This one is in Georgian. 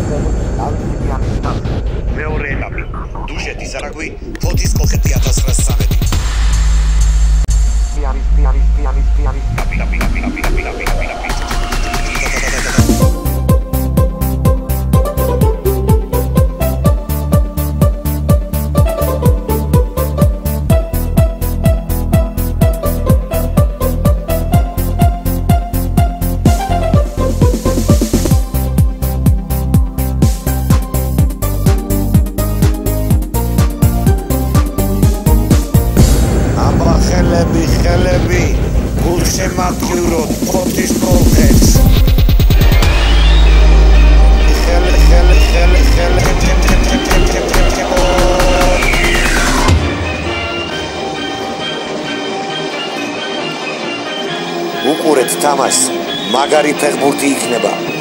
მეორე ეტაპი. დუშეთის არაგვი, ფოთის კოლხეთი 1913. ხელები გულშემატკივროთ ფოთის კოლხეთს უყურეთ თამაშს მაგარი ფეხბურთი იქნება